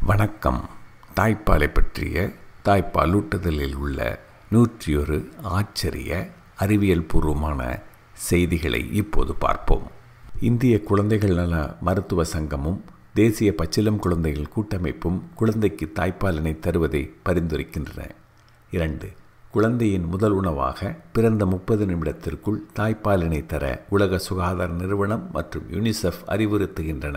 வணக்கம். தாய்ப்பாலை பற்றிய தாய்ப்பாலூட்டுதலில் உள்ள 101 ஆச்சரிய அறிவியல் பூர்வமான செய்திகளை இப்போது பார்ப்போம். இந்திய குழந்தைகள் நல மருத்துவ சங்கமும் தேசிய பச்சிளம் குழந்தைகள் கூட்டமைப்பும் குழந்தைக்கு தாய்ப்பாலினை தருவதை பரிந்துரைக்கின்றன. 2. குழந்தையின் முதல் உணவாக பிறந்த 30 நிமிடத்திற்குள் தாய்ப்பாலினை தர உலக சுகாதார நிறுவனம் மற்றும் யுனிசெஃப் அறிவுறுத்துகின்றன.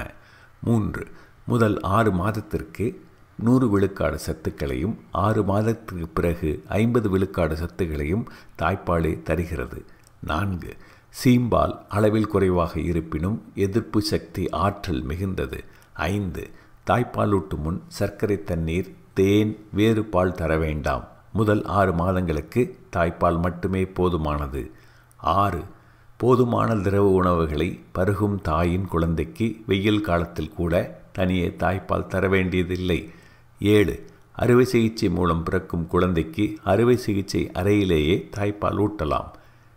3. முதல் 6 மாதத்திற்கு 100 விழுக்காடு சத்துக்களையும் 6 மாதத்திற்கு பிறகு 50 விழுக்காடு சத்துக்களையும் தாய்ப்பாலே தருகிறது. 4. சீம்பால் அளவில் குறைவாக இருப்பினும் எதிர்ப்பு சக்தி ஆற்றல் மிகுந்தது. 5. தாய்ப்பாலூட்டும் முன் சர்க்கரை தண்ணீர், தேன், வேறு பால் தர வேண்டாம். முதல் 6 மாதங்களுக்கு தாய்ப்பால் மட்டுமே போதுமானது. 6. போதுமான திரவ உணவுகளை பருகும் தாயின் குழந்தைக்கு வெயில் காலத்தில் கூட தனியே தாய்ப்பால் தர வேண்டியதில்லை. 7. அறுவை சிகிச்சை மூலம் பிறக்கும் குழந்தைக்கு அறுவை சிகிச்சை அறையிலேயே தாய்ப்பால் ஊட்டலாம்.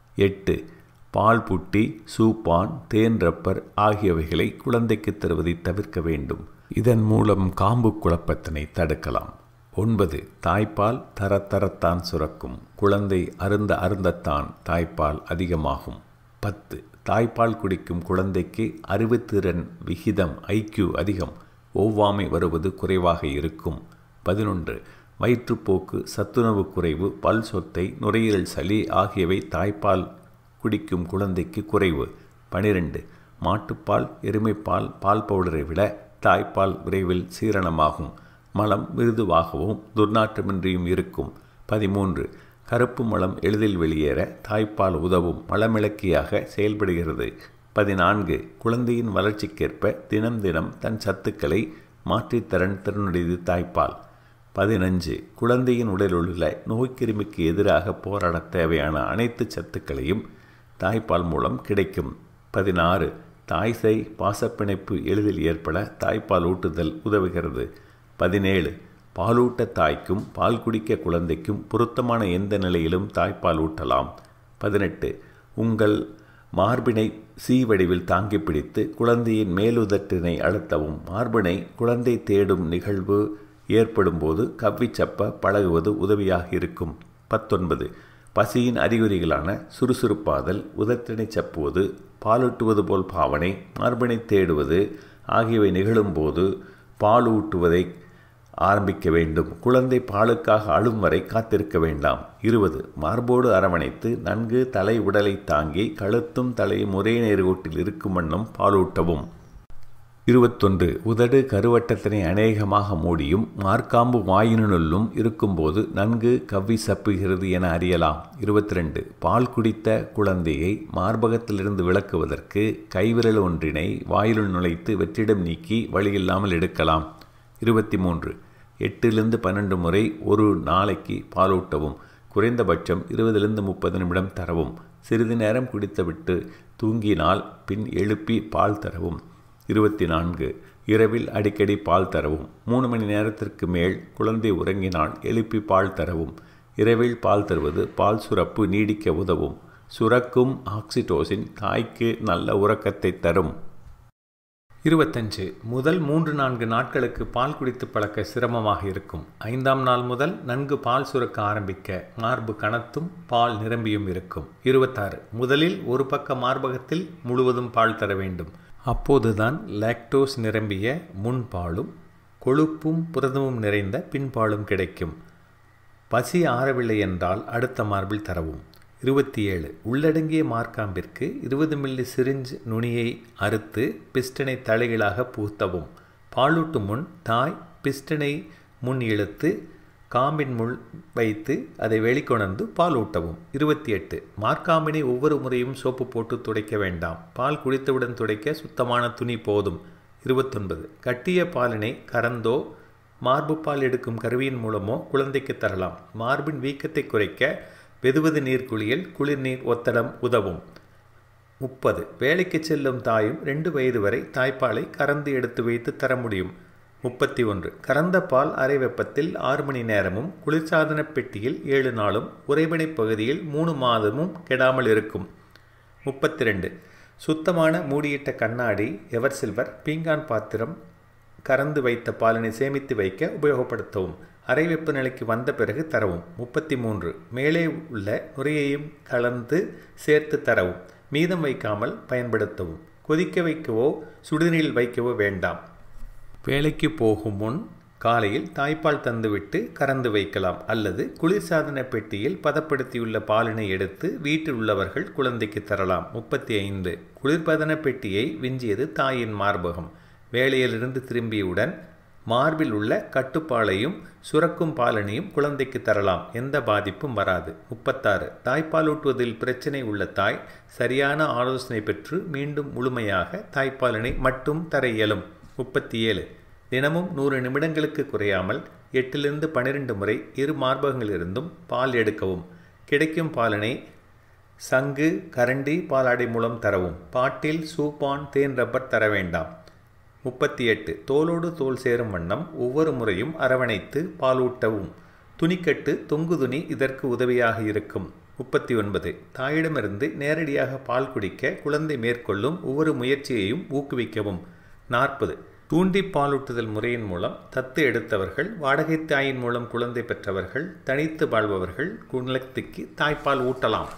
8. பால் புட்டி, சூப்பான், தேன் ரப்பர் ஆகியவைகளை குழந்தைக்கு தருவதை தவிர்க்க வேண்டும். இதன் மூலம் காம்பு குழப்பத்தினை தடுக்கலாம். 9. தாய்ப்பால் தரத்தான் சுரக்கும். குழந்தை அருந்தத்தான் தாய்ப்பால் அதிகமாகும். 10. தாய்ப்பால் குடிக்கும் குழந்தைக்கு அறிவுத்திறன் விகிதம் IQ அதிகம். ஒவ்வாமை வருவது குறைவாக இருக்கும். 11. வயிற்றுப்போக்கு, சத்துணவு குறைவு, பல் சொத்தை, நுரையீரல் சளி ஆகியவை தாய்ப்பால் குடிக்கும் குழந்தைக்கு குறைவு. 12. மாட்டுப்பால், எருமைப்பால், பால் பவுடரை விட தாய்ப்பால் விரைவில் சீரணமாகும். மலம் மிருதுவாகவும் துர்நாற்றமின்றியும் இருக்கும். 13. கருப்பு மலம் எளிதில் வெளியேற தாய்ப்பால் உதவும் மலமிளக்கியாக செயல்படுகிறது. 14. குழந்தையின் வளர்ச்சிக்கேற்ப தினம் தன் சத்துக்களை மாற்றித்தரன் திறனுடையது தாய்ப்பால். 15. குழந்தையின் உடலுள்ள நோய்க்கிருமிக்கு எதிராக போராட தேவையான அனைத்து சத்துக்களையும் தாய்ப்பால் மூலம் கிடைக்கும். 16. தாய்சேய் பாசப்பிணைப்பு எளிதில் ஏற்பட தாய்ப்பால் ஊட்டுதல் உதவுகிறது. 17. பாலூட்ட தாய்க்கும் பால் குடிக்க குழந்தைக்கும் பொருத்தமான எந்த நிலையிலும் தாய்ப்பால் ஊட்டலாம். 18. உங்கள் மார்பினை சி வடிவில் தாங்கி பிடித்து குழந்தையின் மேலுதட்டினை அழுத்தவும். மார்பினை குழந்தை தேடும் நிகழ்வு ஏற்படும் போது கவ்விச்சப்ப பழகுவது உதவியாக இருக்கும். 19. பசியின் அறிகுறிகளான சுறுசுறுப்பாதல், உதட்டினை சப்புவது, பாலூட்டுவது போல் பாவனை, மார்பினை தேடுவது ஆகியவை நிகழும்போது பால் ஊட்டுவதை ஆரம்பிக்க வேண்டும். குழந்தை பாலுக்காக அழும் வரை காத்திருக்க வேண்டாம். 20. மார்போடு அரவணைத்து நன்கு தலை உடலை தாங்கி கழுத்தும் தலையும் ஒரே நேர்கோட்டில் இருக்கும் வண்ணம் பாலூட்டவும். 21. உதடு கருவட்டத்தினை அநேகமாக மூடியும் மார்க்காம்பு வாயினுள்ளும் இருக்கும்போது நன்கு கவ்வி சப்புகிறது என அறியலாம். 22. பால் குடித்த குழந்தையை மார்பகத்திலிருந்து விலக்குவதற்கு கைவிரல் ஒன்றினை வாயிலுள் நுழைத்து வெற்றிடம் நீக்கி வழியில்லாமல் எடுக்கலாம். 23. 8-12 முறை ஒரு நாளைக்கு பாலூட்டவும். குறைந்தபட்சம் 20-30 நிமிடம் தரவும். சிறிது நேரம் குடித்துவிட்டு தூங்கினால் பின் எழுப்பி பால் தரவும். 24. இரவில் அடிக்கடி பால் தரவும். 3 மணி நேரத்திற்கு மேல் குழந்தை உறங்கினால் எழுப்பி பால் தரவும். இரவில் பால் தருவது பால் சுரப்பு நீடிக்க உதவும். சுரக்கும் ஆக்சிடோசின் தாய்க்கு நல்ல உறக்கத்தை தரும். 25. முதல் 3-4 நாட்களுக்கு பால் குடித்து பழக்க சிரமமாக இருக்கும். 5ஆம் நாள் முதல் நன்கு பால் சுரக்க ஆரம்பிக்க மார்பு கனத்தும் பால் நிரம்பியும் இருக்கும். 26. முதலில் ஒரு பக்க மார்பகத்தில் முழுவதும் பால் தர வேண்டும். அப்போதுதான் லாக்டோஸ் நிரம்பிய முன்பாலும் கொழுப்பும் புரதமும் நிறைந்த பின்பாலும் கிடைக்கும். பசி ஆறவில்லை என்றால் அடுத்த மார்பில் தரவும். 27. உள்ளடங்கிய மார்க்காம்பிற்கு 20 மில்லி சிரிஞ்ச் நுனியை அறுத்து பிஸ்டனை தலைகீழாக பூத்தவும். பாலூட்டும் முன் தாய் பிஸ்டனை முன் இழுத்து காம்பின் முள் வைத்து அதை வெளிக்கொணர்ந்து பால் ஊட்டவும். 28. மார்க்காம்பினை ஒவ்வொரு முறையும் சோப்பு போட்டு துடைக்க வேண்டாம். பால் குடித்தவுடன் துடைக்க சுத்தமான துணி போதும். 29. கட்டிய பாலினை கறந்தோ மார்பு பால் எடுக்கும் கருவியின் மூலமோ குழந்தைக்கு தரலாம். மார்பின் வீக்கத்தை குறைக்க வெதுவது நீர் குளியல், குளிர்நீர் ஒத்தடம் உதவும். 30. வேலைக்கு செல்லும் தாயும் 2 வயது வரை தாய்ப்பாலை கறந்து எடுத்து வைத்து தர முடியும். 31. கறந்த பால் அரை வெப்பத்தில் 6 மணி நேரமும் குளிர்சாதன பெட்டியில் 7 நாளும் உறைவினை பகுதியில் 3 மாதமும் கெடாமல் இருக்கும். 32. சுத்தமான மூடியிட்ட கண்ணாடி, எவர் சில்வர், பீங்கான் பாத்திரம், கறந்து வைத்த பாலினை சேமித்து வைக்க உபயோகப்படுத்தவும். அறை வெப்பநிலைக்கு வந்த பிறகு தரவும். 33. மேலே உள்ள நுரையையும் கலந்து சேர்த்து தரவும். மீதம் வைக்காமல் பயன்படுத்தவும். கொதிக்க வைக்கவோ சுடுநீரில் வைக்கவோ வேண்டாம். வேலைக்கு போகும் முன் காலையில் தாய்ப்பால் தந்துவிட்டு கறந்து வைக்கலாம். அல்லது குளிர்சாதன பெட்டியில் பதப்படுத்தியுள்ள பாலினை எடுத்து வீட்டில் உள்ளவர்கள் குழந்தைக்கு தரலாம். 35. குளிர்பதன பெட்டியை விஞ்சியது தாயின் மார்பகம். வேலையிலிருந்து திரும்பியவுடன் மார்பில் உள்ள கட்டுப்பாலையும் சுரக்கும் பாலனையும் குழந்தைக்கு தரலாம். எந்த பாதிப்பும் வராது. 36. தாய்ப்பாலூட்டுவதில் பிரச்சனை உள்ள தாய் சரியான ஆலோசனை பெற்று மீண்டும் முழுமையாக தாய்ப்பாலினை மட்டும் தர இயலும். 37. தினமும் 100 நிமிடங்களுக்கு குறையாமல் 8 to 12 முறை இரு மார்பகங்களிலிருந்தும் பால் எடுக்கவும். கிடைக்கும் பாலினை சங்கு, கரண்டி, பாலாடை மூலம் தரவும். பாட்டில், சூப்பான், தேன் ரப்பர் தர வேண்டாம். 38. தோலோடு தோல் சேரும் வண்ணம் ஒவ்வொரு முறையும் அரவணைத்து பாலூட்டவும். துணிக்கட்டு, தொங்கு துணி இதற்கு உதவியாக இருக்கும். 39. தாயிடமிருந்து நேரடியாக பால் குடிக்க குழந்தை மேற்கொள்ளும் ஒவ்வொரு முயற்சியையும் ஊக்குவிக்கவும். 40. தூண்டி பாலூட்டுதல் முறையின் மூலம் தத்து எடுத்தவர்கள், வாடகை தாயின் மூலம் குழந்தை பெற்றவர்கள், தனித்து வாழ்பவர்கள் குழந்தைக்கு தாய்ப்பால் ஊட்டலாம்.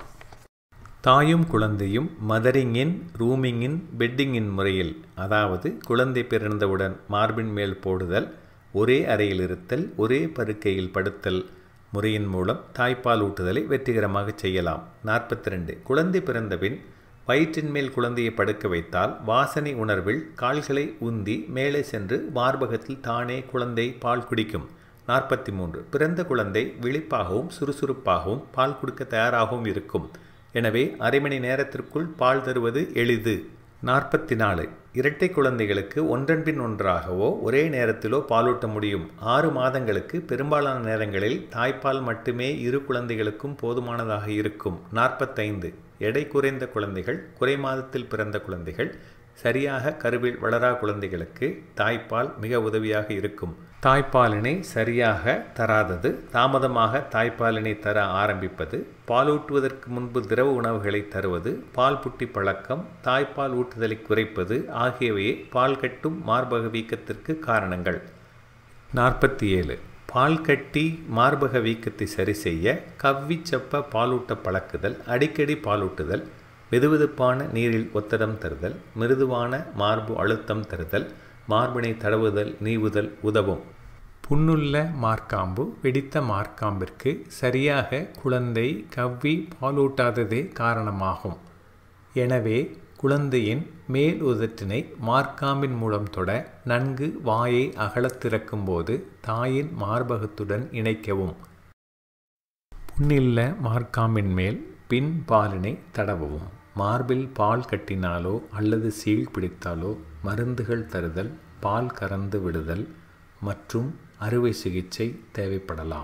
தாயும் குழந்தையும் மதரிங்கின், ரூமிங்கின், பெட்டிங்கின் முறையில், அதாவது குழந்தை பிறந்தவுடன் மார்பின் மேல் போடுதல், ஒரே அறையில் இருத்தல், ஒரே படுக்கையில் படுத்தல் முறையின் மூலம் தாய்ப்பால் ஊட்டுதலை வெற்றிகரமாக செய்யலாம். 42. குழந்தை பிறந்தபின் வயிற்றின் மேல் குழந்தையை படுக்க வைத்தால் வாசனை உணர்வில் கால்களை உந்தி மேலே சென்று மார்பகத்தில் தானே குழந்தை பால் குடிக்கும். 43. பிறந்த குழந்தை விழிப்பாகவும் சுறுசுறுப்பாகவும் பால் கொடுக்க தயாராகவும் இருக்கும். எனவே அரை மணி நேரத்திற்குள் பால் தருவது எளிது. 44. இரட்டை குழந்தைகளுக்கு ஒன்றன் பின் ஒன்றாகவோ ஒரே நேரத்திலோ பாலூட்ட முடியும். 6 மாதங்களுக்கு பெரும்பாலான நேரங்களில் தாய்ப்பால் மட்டுமே இரு குழந்தைகளுக்கும் போதுமானதாக இருக்கும். 45. எடை குறைந்த குழந்தைகள், குறை மாதத்தில் பிறந்த குழந்தைகள், சரியாக கருவில் வளரா குழந்தைகளுக்கு தாய்ப்பால் மிக உதவியாக இருக்கும். தாய்ப்பாலினை சரியாக தராதது, தாமதமாக தாய்ப்பாலினை தர ஆரம்பிப்பது, பாலூட்டுவதற்கு முன்பு திரவ உணவுகளை தருவது, பால் புட்டி பழக்கம், தாய்ப்பால் ஊட்டுதலை குறைப்பது ஆகியவையே பால் கட்டும் மார்பக வீக்கத்திற்கு காரணங்கள். 47. பால் கட்டி மார்பக வீக்கத்தை சரி செய்ய கவ்விச்சப்ப பாலூட்ட பழக்குதல், அடிக்கடி பாலூட்டுதல், வெதுவெதுப்பான நீரில் ஒத்தடம் தருதல், மிருதுவான மார்பு அழுத்தம் தருதல், மார்பினை தடவுதல், நீவுதல் உதவும். புண்ணுள்ள மார்க்காம்பு, வெடித்த மார்க்காம்பிற்கு சரியாக குழந்தை கவ்வி பாலூட்டாததே காரணமாகும். எனவே குழந்தையின் மேல் உதட்டினை மார்க்காம்பின் மூலம் தொட நன்கு வாயை அகலத் திறக்கும் போது தாயின் மார்பகத்துடன் இணைக்கவும். புண்ணில்ல மார்க்காம்பின் மேல் பின் பாலினை தடவவும். மார்பில் பால் கட்டினாலோ அல்லது சீழ் பிடித்தாலோ மருந்துகள் தருதல், பால் கறந்து விடுதல் மற்றும் அறுவை சிகிச்சை தேவைப்படலாம்.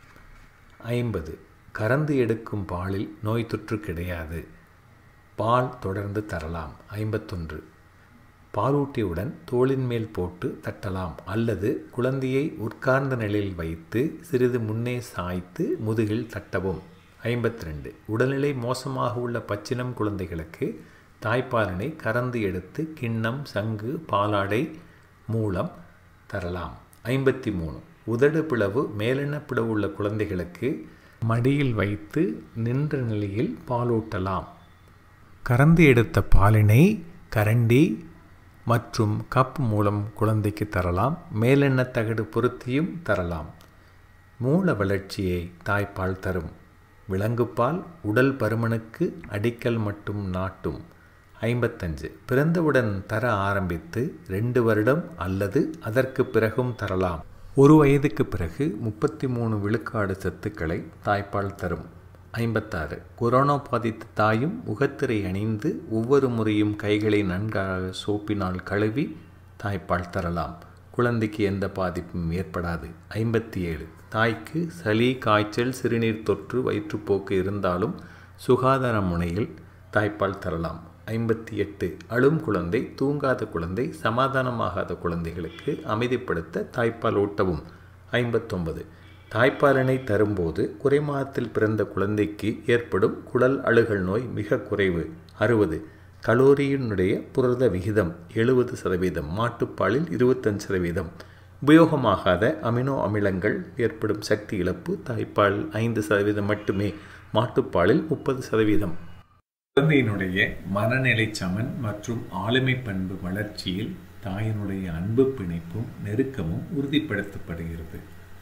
50. கறந்து எடுக்கும் பாலில் நோய் தொற்று கிடையாது. பால் தொடர்ந்து தரலாம். 51. பாலூட்டியுடன் தோளின் மேல் போட்டு தட்டலாம் அல்லது குழந்தையை உட்கார்ந்த நிலையில் வைத்து சிறிது முன்னே சாய்த்து முதுகில் தட்டவும். 52. உடல்நிலை மோசமாக உள்ள பச்சினம் குழந்தைகளுக்கு தாய்ப்பாலினை கறந்து எடுத்து கிண்ணம், சங்கு, பாலாடை மூலம் தரலாம். 53. உதடு பிளவு, மேலெண்ண பிளவு உள்ள குழந்தைகளுக்கு மடியில் வைத்து நின்ற நிலையில் பாலூட்டலாம். கறந்து எடுத்த பாலினை கரண்டி மற்றும் கப் மூலம் குழந்தைக்கு தரலாம். மேலெண்ண தகடு பொருத்தியும் தரலாம். மூல வளர்ச்சியை தாய்ப்பால் தரும். விலங்குப்பால் உடல் பருமனுக்கு அடிக்கல் மட்டும் நாட்டும். 55. பிறந்தவுடன் தர ஆரம்பித்து 2 வருடம் அல்லது அதற்கு பிறகும் தரலாம். 1 வயதுக்கு பிறகு 33 விழுக்காடு சத்துக்களை தாய்ப்பால் தரும். 56. கொரோனா பாதித்த தாயும் முகத்திரை அணிந்து ஒவ்வொரு முறையும் கைகளை நன்காக சோப்பினால் கழுவி தாய்ப்பால் தரலாம். குழந்தைக்கு எந்த பாதிப்பும் ஏற்படாது. 57. தாய்க்கு சளி, காய்ச்சல், சிறுநீர் தொற்று, வயிற்றுப்போக்கு இருந்தாலும் சுகாதார முனையில் தாய்ப்பால் தரலாம். 58. அழும் குழந்தை, தூங்காத குழந்தை, சமாதானமாகாத குழந்தைகளுக்கு அமைதிப்படுத்த தாய்ப்பால் ஊட்டவும். 59. தாய்ப்பாலினை தரும்போது குறைமாதத்தில் பிறந்த குழந்தைக்கு ஏற்படும் குடல் அழுகல் நோய் மிக குறைவு. 60. கலோரியினுடைய புரத விகிதம் 70%, மாட்டுப்பாலில் 25%. உபயோகமாகாத அமினோ அமிலங்கள் ஏற்படும் சக்தி இழப்பு தாய்ப்பால் 5% மட்டுமே, மாட்டுப்பாலில் 30%. குழந்தையினுடைய மனநிலை சமன் மற்றும் ஆளுமை பண்பு வளர்ச்சியில் தாயினுடைய அன்பு பிணைப்பும் நெருக்கமும் உறுதிப்படுத்தப்படுகிறது.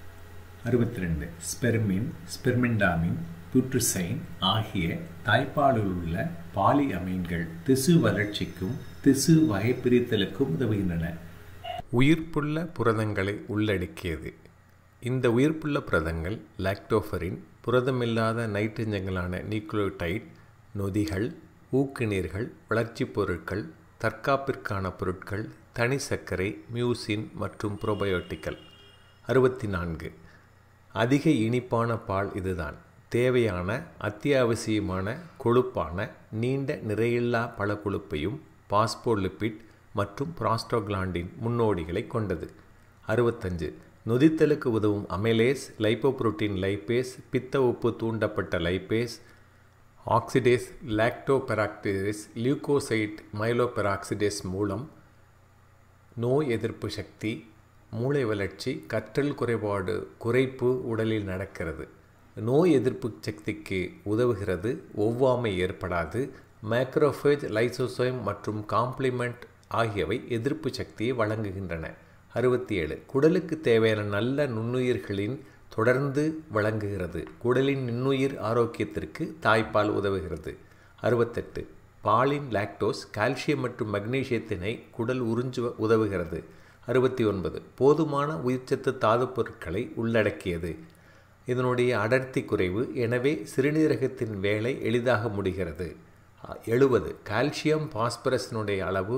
62. ஸ்பெர்மின், ஸ்பெர்மிண்டாமின், புட்ரிசைன் ஆகிய தாய்ப்பாலில் உள்ள பாலி அமீன்கள் திசு வளர்ச்சிக்கும் திசு வகைபிரித்தலுக்கும் உதவுகின்றன. உயிர்ப்புள்ள புரதங்களை உள்ளடக்கியது. இந்த உயிர்ப்புள்ள புரதங்கள் லாக்டோஃபரின், புரதமில்லாத நைட்ரஜன்களான நியூக்ளியோடைட், நொதிகள், ஊக்குநீர்கள், வளர்ச்சி பொருட்கள், தற்காப்பிற்கான பொருட்கள், தனி சர்க்கரை, மியூசின் மற்றும் புரோபயோட்டிக்கள். 64. அதிக இனிப்பான பால் இதுதான். தேவையான அத்தியாவசியமான கொழுப்பான நீண்ட நிறையில்லா பல கொழுப்பையும் பாஸ்போலிபிட் மற்றும் பிராஸ்டோகிளாண்டின் முன்னோடிகளை கொண்டது. 65. நொதித்தலுக்கு உதவும் அமைலேஸ், லைப்போபுரோட்டீன் லைப்பேஸ், பித்த உப்பு தூண்டப்பட்ட லைப்பேஸ், ஆக்சிடேஸ், லாக்டோபெராக்சிடேஸ், லியூகோசைட் மைலோபெராக்சிடேஸ் மூலம் நோய் எதிர்ப்பு சக்தி, மூளை வளர்ச்சி, கற்றல் குறைபாடு குறைப்பு உடலில் நடக்கிறது. நோய் எதிர்ப்பு சக்திக்கு உதவுகிறது. ஒவ்வாமை ஏற்படாது. மேக்ரோஃபேஜ், லைசோசோம் மற்றும் காம்ப்ளிமெண்ட் ஆகியவை எதிர்ப்பு சக்தியை வழங்குகின்றன. 67. குடலுக்கு தேவையான நல்ல நுண்ணுயிர்களின் தொடர்ந்து வழங்குகிறது. குடலின் நுண்ணுயிர் ஆரோக்கியத்திற்கு தாய்ப்பால் உதவுகிறது. 68. பாலின் லாக்டோஸ் கால்சியம் மற்றும் மக்னீசியத்தினை குடல் உறிஞ்ச உதவுகிறது. 69. போதுமான உயிர்ச்சத்து தாது பொருட்களை உள்ளடக்கியது. இதனுடைய அடர்த்தி குறைவு, எனவே சிறுநீரகத்தின் வேலை எளிதாக முடிகிறது. 70. கால்சியம் பாஸ்பரஸினுடைய அளவு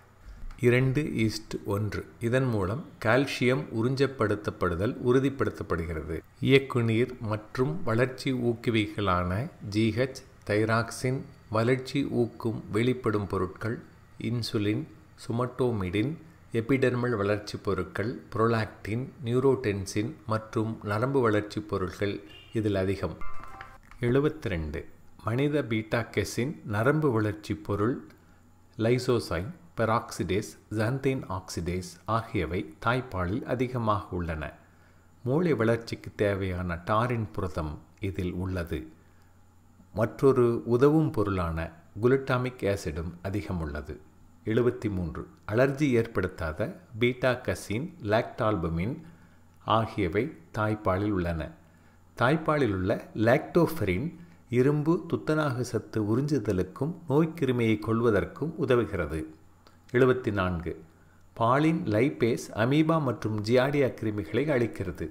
2:1. இதன் மூலம் கால்சியம் உறிஞ்சப்படுத்தப்படுதல் உறுதிப்படுத்தப்படுகிறது. இயக்குநீர் மற்றும் வளர்ச்சி ஊக்குவிகளான GH, தைராக்சின், வளர்ச்சி ஊக்கும் வெளிப்படும் பொருட்கள், இன்சுலின், சுமட்டோமிடின், எபிடெர்மல் வளர்ச்சி பொருட்கள், புரோலாக்டின், நியூரோடென்சின் மற்றும் நரம்பு வளர்ச்சி பொருட்கள் இதில் அதிகம். 72. மனித பீட்டாகெசின், நரம்பு வளர்ச்சி பொருள், லைசோசைம், பெராக்சிடேஸ், ஜாந்தீன் ஆக்சிடேஸ் ஆகியவை தாய்ப்பாலில் அதிகமாக உள்ளன. மூளை வளர்ச்சிக்கு தேவையான டாரின் புரதம் இதில் உள்ளது. மற்றொரு உதவும் பொருளான குளுட்டாமிக் ஆசிடும் அதிகம் உள்ளது. 73. அலர்ஜி ஏற்படுத்தாத பீட்டாகசின், லாக்டால்புமின் ஆகியவை தாய்ப்பாலில் உள்ளன. தாய்ப்பாலில் உள்ள லாக்டோஃபெரின் இரும்பு, துத்தநாக சத்து உறிஞ்சுதலுக்கும் நோய்க்கிருமியை கொல்வதற்கும் உதவுகிறது. 74. பாலின் லைப்பேஸ் அமீபா மற்றும் ஜியாடியா கிருமிகளை அழிக்கிறது.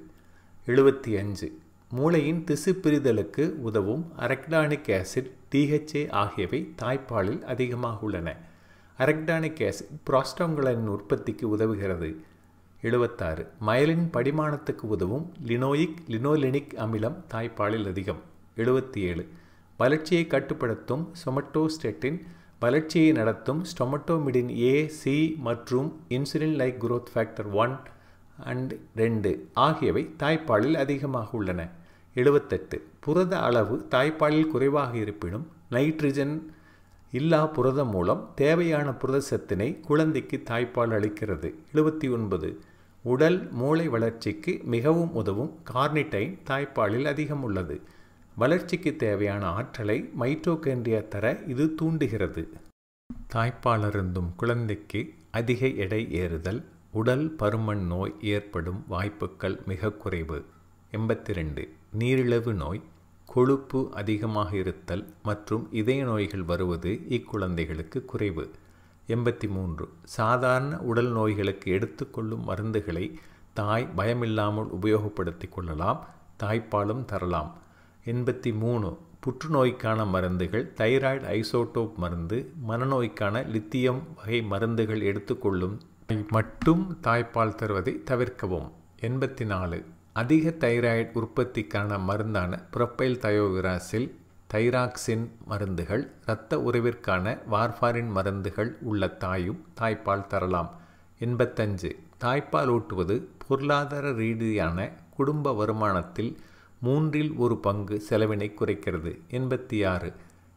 75. மூளையின் திசு பிரிதலுக்கு உதவும் அரக்டானிக் ஆசிட், DHA ஆகியவை தாய்ப்பாலில் அதிகமாக உள்ளன. அரக்டானிக் ஆசிட் புரோஸ்டாகிளாண்டின் உற்பத்திக்கு உதவுகிறது. 76. மயலின் படிமானத்துக்கு உதவும் லினோயிக், லினோலெனிக் அமிலம் தாய்ப்பாலில் அதிகம். 77. வளர்ச்சியை கட்டுப்படுத்தும் சொமட்டோஸ்டேட்டின், வளர்ச்சியை நடத்தும் ஸ்டொமட்டோமிடின் A, C மற்றும் insulin like growth factor 1 and 2 ஆகியவை தாய்ப்பாலில் அதிகமாக உள்ளன. 78. புரத அளவு தாய்ப்பாலில் குறைவாக இருப்பினும் நைட்ரஜன் இல்லா புரதம் மூலம் தேவையான புரத சத்தினை குழந்தைக்கு தாய்ப்பால் அளிக்கிறது. 79. உடல் மூளை வளர்ச்சிக்கு மிகவும் உதவும் கார்னிடைன் தாய்ப்பாலில் அதிகம் உள்ளது. வளர்ச்சிக்கு தேவையான ஆற்றலை மைட்டோகாண்ட்ரியா தர இது தூண்டுகிறது. தாய்ப்பால் அருந்தும் குழந்தைக்கு அதிக எடை ஏறுதல், உடல் பருமன் நோய் ஏற்படும் வாய்ப்புகள் மிக குறைவு. 82. நீரிழிவு நோய், கொழுப்பு அதிகமாக இருத்தல் மற்றும் இதய நோய்கள் வருவது இக்குழந்தைகளுக்கு குறைவு. 83. சாதாரண உடல் நோய்களுக்கு எடுத்துக்கொள்ளும் மருந்துகளை தாய் பயமில்லாமல் உபயோகப்படுத்தி கொள்ளலாம். தாய்ப்பாலும் தரலாம். 83. புற்றுநோய்க்கான மருந்துகள், தைராய்டு ஐசோடோப் மருந்து, மனநோய்க்கான லித்தியம் வகை மருந்துகள் எடுத்துக்கொள்ளும் மட்டும் தாய்ப்பால் தருவதை தவிர்க்கவும். 84. அதிக தைராய்டு உற்பத்திக்கான மருந்தான புரோப்பைல் தயோவிராசில், தைராக்சின் மருந்துகள், இரத்த உறவிற்கான வார்ஃபாரின் மருந்துகள் உள்ள தாயும் தாய்ப்பால் தரலாம். 85. தாய்ப்பால் ஊட்டுவது பொருளாதார ரீதியான குடும்ப வருமானத்தில் 1/3 செலவினை குறைக்கிறது. 86.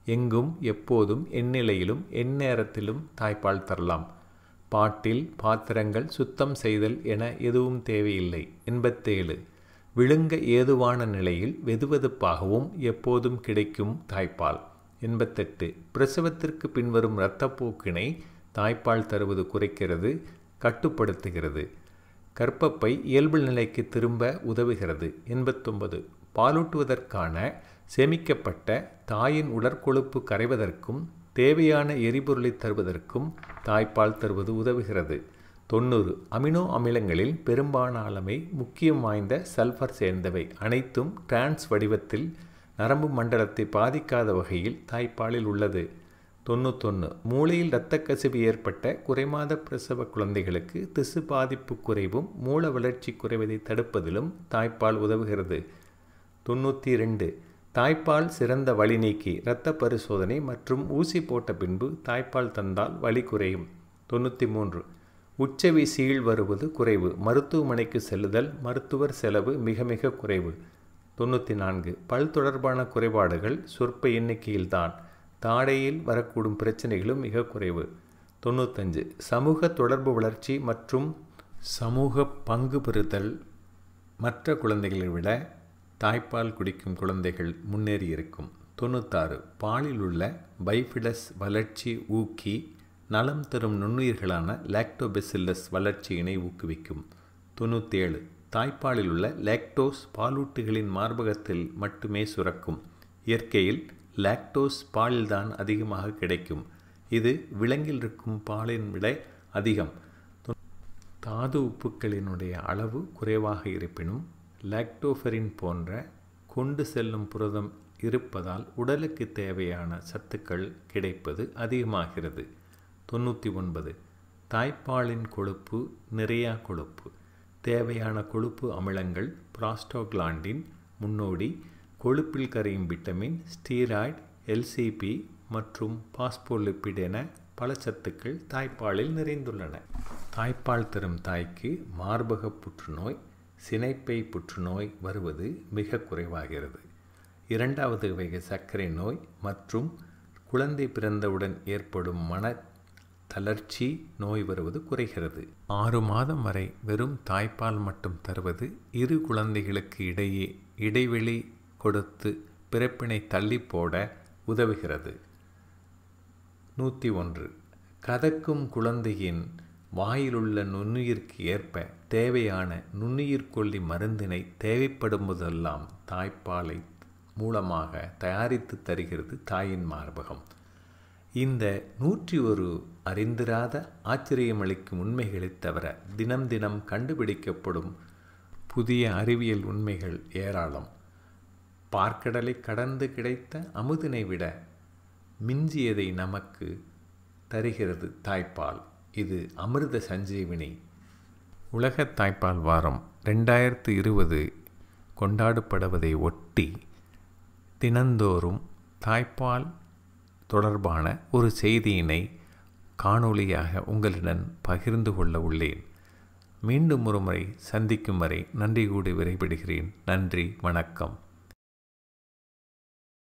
எங்கும் எப்போதும் எந்நிலையிலும் எந்நேரத்திலும் தாய்ப்பால் தரலாம். பாட்டில் பாத்திரங்கள் சுத்தம் செய்தல் என எதுவும் தேவையில்லை. 87. விழுங்க ஏதுவான நிலையில் வெதுவெதுப்பாகவும் எப்போதும் கிடைக்கும் தாய்ப்பால். 88. பிரசவத்திற்கு பின்வரும் இரத்தப்போக்கினை தாய்ப்பால் தருவது குறைக்கிறது, கட்டுப்படுத்துகிறது. கர்ப்பப்பை இயல்பு நிலைக்கு திரும்ப உதவுகிறது. 89. பாலூட்டுவதற்கான சேமிக்கப்பட்ட தாயின் உடற்கொழுப்பு கரைவதற்கும் தேவையான எரிபொருளை தருவதற்கும் தாய்ப்பால் தருவது உதவுகிறது. 90. அமினோ அமிலங்களில் பெரும்பாலானவை முக்கியம் வாய்ந்த சல்ஃபர் சேர்ந்தவை. அனைத்தும் டிரான்ஸ் வடிவத்தில் நரம்பு மண்டலத்தை பாதிக்காத வகையில் தாய்ப்பாலில் உள்ளது. 91. மூளையில் இரத்த கசிவு ஏற்பட்ட குறைமாத பிரசவ குழந்தைகளுக்கு திசு பாதிப்பு குறைவும் மூல வளர்ச்சி குறைவதை தடுப்பதிலும் தாய்ப்பால் உதவுகிறது. 92. தாய்ப்பால் சிறந்த வலி நீக்கி இரத்த பரிசோதனை மற்றும் ஊசி போட்ட பின்பு தாய்ப்பால் தந்தால் வலி குறையும். 93. உச்சவி சீழ் வருவது குறைவு, மருத்துவமனைக்கு செல்லுதல், மருத்துவர் செலவு மிக மிக குறைவு. 94. பல் தொடர்பான குறைபாடுகள் சொற்ப எண்ணிக்கையில்தான், தாடையில் வரக்கூடும் பிரச்சனைகளும் மிக குறைவு. 95. சமூக தொடர்பு வளர்ச்சி மற்றும் சமூக பங்கு பெறுதல் மற்ற குழந்தைகளை விட தாய்ப்பால் குடிக்கும் குழந்தைகள் முன்னேறி இருக்கும். 96. பாலில் உள்ள பைஃபிடஸ் வளர்ச்சி ஊக்கி நலம் தரும் நுண்ணுயிர்களான லாக்டோபெசில்லஸ் வளர்ச்சியினை ஊக்குவிக்கும். 97. தாய்ப்பாலில் உள்ள லாக்டோஸ் பாலூட்டிகளின் மார்பகத்தில் மட்டுமே சுரக்கும். இயற்கையில் லாக்டோஸ் பாலில்தான் அதிகமாக கிடைக்கும். இது விலங்கில் இருக்கும் பாலின் விட அதிகம். தாது உப்புக்களினுடைய அளவு குறைவாக இருப்பினும் லாக்டோஃபெரின் போன்ற கொண்டு செல்லும் புரதம் இருப்பதால் உடலுக்கு தேவையான சத்துக்கள் கிடைப்பது அதிகமாகிறது. 99. தாய்ப்பாலின் கொழுப்பு நிறையா கொழுப்பு. தேவையான கொழுப்பு அமிலங்கள் புராஸ்டோகிளாண்டின் முன்னோடி, கொழுப்பில் கரையும் விட்டமின், ஸ்டீராய்டு, எல்சிபி மற்றும் பாஸ்போலிப்பிட் என பல சத்துக்கள் தாய்ப்பாலில் நிறைந்துள்ளன. தாய்ப்பால் தரும் தாய்க்கு மார்பக புற்றுநோய், சினைப்பை புற்றுநோய் வருவது மிக குறைவாகிறது. 2வது வகை சர்க்கரை நோய் மற்றும் குழந்தை பிறந்தவுடன் ஏற்படும் மன தளர்ச்சி நோய் வருவது குறைகிறது. 6 மாதம் வரை வெறும் தாய்ப்பால் மட்டும் தருவது இரு குழந்தைகளுக்கு இடையே இடைவெளி கொடுத்து பிறப்பினை தள்ளி போட உதவுகிறது. 101. கதக்கும் குழந்தையின் வாயிலுள்ள நுண்ணுயிருக்கு ஏற்ப தேவையான நுண்ணுயிர் கொல்லி மருந்தினை தேவைப்படும் போதெல்லாம் தாய்ப்பாலை மூலமாக தயாரித்து தருகிறது தாயின் மார்பகம். இந்த 101 அறிந்திராத ஆச்சரியமளிக்கும் உண்மைகளைத் தவிர தினம் தினம் கண்டுபிடிக்கப்படும் புதிய அறிவியல் உண்மைகள் ஏராளம். பார்க்கடலை கடந்து கிடைத்த அமுதினை விட மிஞ்சியதை நமக்கு தருகிறது தாய்ப்பால். இது அமிர்த சஞ்சீவினி. உலக தாய்ப்பால் வாரம் 2020 கொண்டாடப்படுவதை ஒட்டி தினந்தோறும் தாய்ப்பால் தொடர்பான ஒரு செய்தியினை காணொளியாக உங்களுடன் பகிர்ந்து கொள்ள உள்ளேன். மீண்டும் ஒரு முறை சந்திக்கும் வரை நன்றி கூடி விடைபெறுகிறேன். நன்றி, வணக்கம்.